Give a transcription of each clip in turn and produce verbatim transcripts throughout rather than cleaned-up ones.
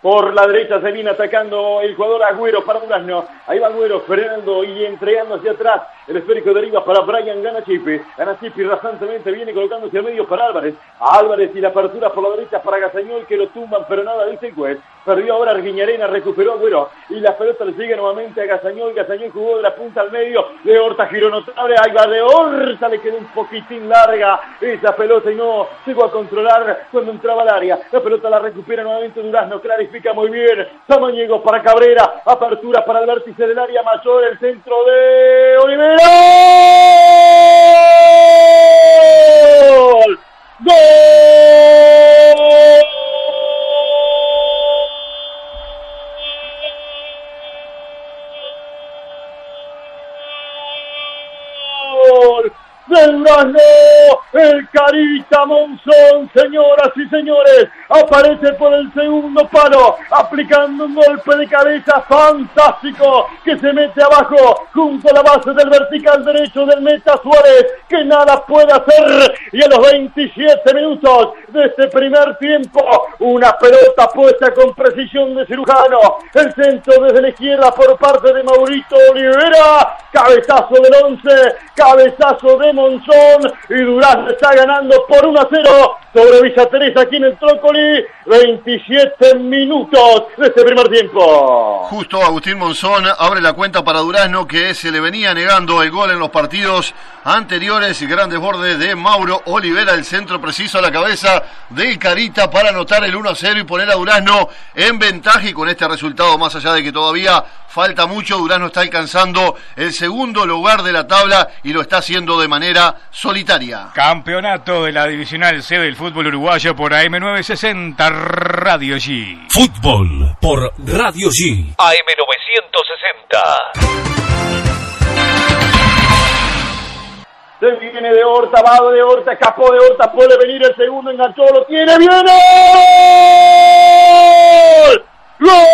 Por la derecha se viene atacando el jugador Agüero para Durazno. Ahí va Agüero frenando y entregando hacia atrás. El esférico deriva para Brian Ganachipi. Ganachipi rasantemente viene colocándose al medio para Álvarez. Álvarez y la apertura por la derecha para Gazañol, que lo tumban, pero nada dice el juez. Perdió ahora Arguiñarena, recuperó Agüero. Y la pelota le sigue nuevamente a Gazañol. Gazañol jugó de la punta al medio. De Horta giró notable. Ahí va de Horta, le quedó un poquitín larga esa pelota y no llegó a controlar cuando entraba al área. La pelota la recupera nuevamente Durazno. Clarifica muy bien. Samaniego para Cabrera. Apertura para el vértice del área mayor. El centro de Olivera. ¡Gol! ¡Gol! ¡De Durazno! El Carita Monzón, señoras y señores, aparece por el segundo palo, aplicando un golpe de cabeza fantástico, que se mete abajo, junto a la base del vertical derecho del meta Suárez, que nada puede hacer, y a los veintisiete minutos de este primer tiempo, una pelota puesta con precisión de cirujano, el centro desde la izquierda por parte de Maurito Olivera, cabezazo del once, cabezazo de Monzón, y Durazno está ganando por uno a cero sobre Villa Teresa aquí en el Trócoli. veintisiete minutos de este primer tiempo. Justo Agustín Monzón abre la cuenta para Durazno, que se le venía negando el gol en los partidos anteriores, y grandes bordes de Mauro Olivera, el centro preciso a la cabeza del Carita para anotar el uno a cero y poner a Durazno en ventaja. Y con este resultado, más allá de que todavía falta mucho, Durazno está alcanzando el segundo lugar de la tabla y lo está haciendo de manera solitaria. Campeonato de la Divisional C del fútbol uruguayo por A M novecientos sesenta Radio G. Fútbol por Radio G. A M novecientos sesenta. Se viene de Horta, va de Horta, escapó de Horta, puede venir el segundo, enganchó, lo tiene, viene. ¡Gol! ¡Gol!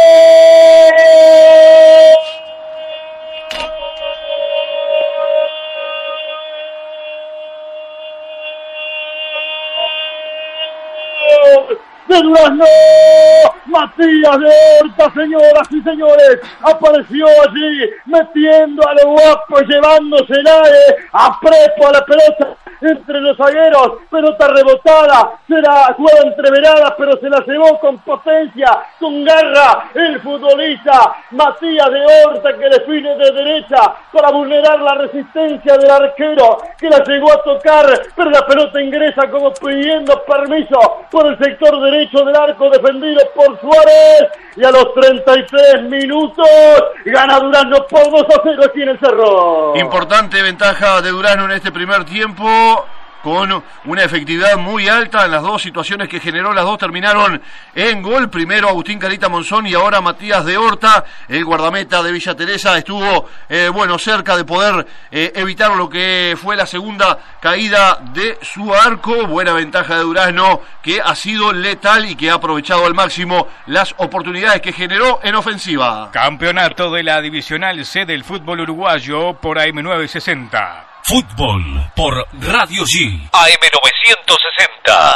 De Durazno, Matías de Horta, señoras y señores, apareció allí, metiendo a lo guapo, llevándosela eh, a prepo a la pelota entre los zagueros, pelota rebotada, será jugada entreverada, pero se la llevó con potencia, con garra, el futbolista Matías de Horta, que define de derecha para vulnerar la resistencia del arquero, que la llegó a tocar, pero la pelota ingresa como pidiendo permiso por el sector derecho del arco, defendido por Suárez, y a los treinta y tres minutos gana Durazno por dos a cero aquí en el Cerro. Importante ventaja de Durazno en este primer tiempo, con una efectividad muy alta en las dos situaciones que generó. Las dos terminaron en gol. Primero Agustín Carita Monzón y ahora Matías de Horta, el guardameta de Villa Teresa, estuvo eh, bueno cerca de poder eh, evitar lo que fue la segunda caída de su arco. Buena ventaja de Durazno, que ha sido letal y que ha aprovechado al máximo las oportunidades que generó en ofensiva. Campeonato de la Divisional C del fútbol uruguayo por A M novecientos sesenta. Fútbol por Radio G. A M novecientos sesenta.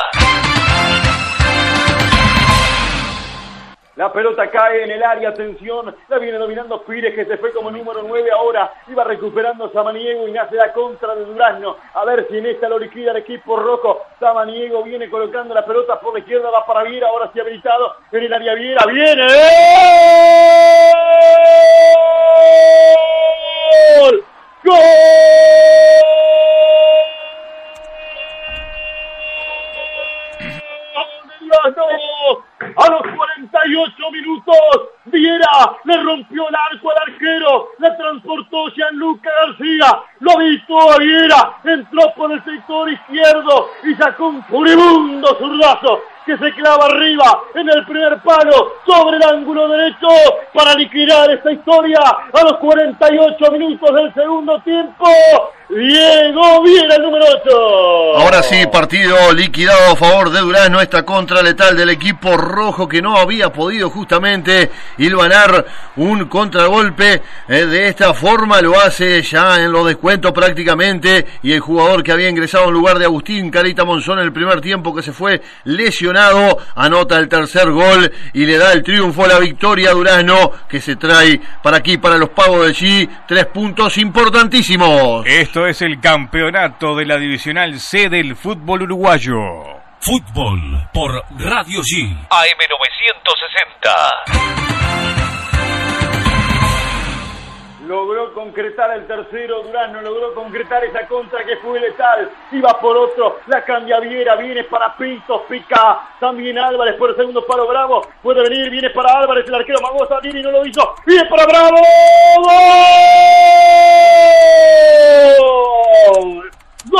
La pelota cae en el área, atención, la viene dominando Pires, que se fue como número nueve ahora, iba recuperando Samaniego y nace la contra de Durazno, a ver si en esta lo liquida el equipo rojo. Samaniego viene colocando la pelota por la izquierda, va para Viera, ahora sí habilitado, en el área Viera, viene, ¡gol! ¡Gol! A los cuarenta y ocho minutos, Viera le rompió el arco al arquero, la transportó Gianluca García, lo visto a Viera, entró por el sector izquierdo y sacó un furibundo zurdazo que se clava arriba en el primer palo sobre el ángulo derecho para liquidar esta historia a los cuarenta y ocho minutos del segundo tiempo. Diego Viera, el número ocho. Ahora sí, partido liquidado a favor de Durazno, esta contra letal del equipo rojo, que no había podido justamente hilvanar un contragolpe eh, de esta forma. Lo hace ya en los descuentos prácticamente, y el jugador que había ingresado en lugar de Agustín Carita Monzón en el primer tiempo, que se fue lesionado, Guido anota el tercer gol y le da el triunfo a la victoria a Durazno, que se trae para aquí, para los Pavos de Allí, tres puntos importantísimos. Esto es el campeonato de la Divisional C del fútbol uruguayo. Fútbol por Radio G. A M novecientos sesenta. Logró concretar el tercero Durazno, logró concretar esa contra que fue letal. Iba por otro, la cambia Viera, viene para Pintos, pica también Álvarez por el segundo palo. Bravo, puede venir, viene para Álvarez, el arquero Magosa, viene y no lo hizo. Viene para Bravo. ¡Gol! ¡Gol!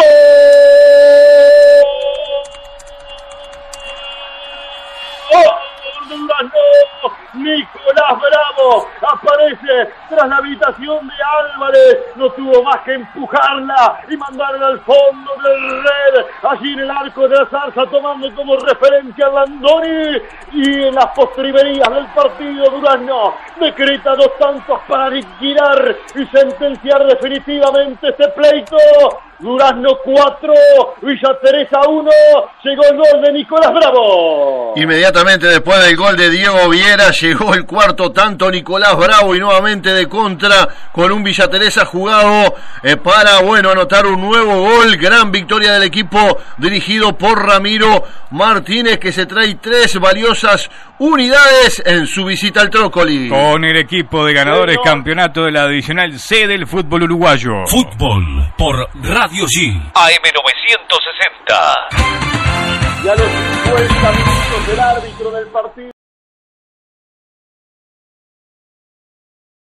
Durazno, Nicolás Bravo aparece tras la habitación de Álvarez, no tuvo más que empujarla y mandarla al fondo del red, allí en el arco de la Zarza, tomando como referencia a Landoni. Y en las postrimerías del partido, Durazno decreta dos tantos para liquidar y sentenciar definitivamente este pleito. Durazno cuatro, Villa Teresa uno, llegó el gol de Nicolás Bravo. Inmediatamente después del gol de Diego Viera llegó el cuarto tanto Nicolás Bravo y nuevamente de contra con un Villa Teresa jugado eh, para, bueno, anotar un nuevo gol. Gran victoria del equipo dirigido por Ramiro Martínez, que se trae tres valiosas unidades en su visita al Trócoli. Con el equipo de ganadores, bueno, campeonato de la Divisional C del fútbol uruguayo. Fútbol por Radio G. A M novecientos sesenta. Y a los cincuenta minutos el árbitro del partido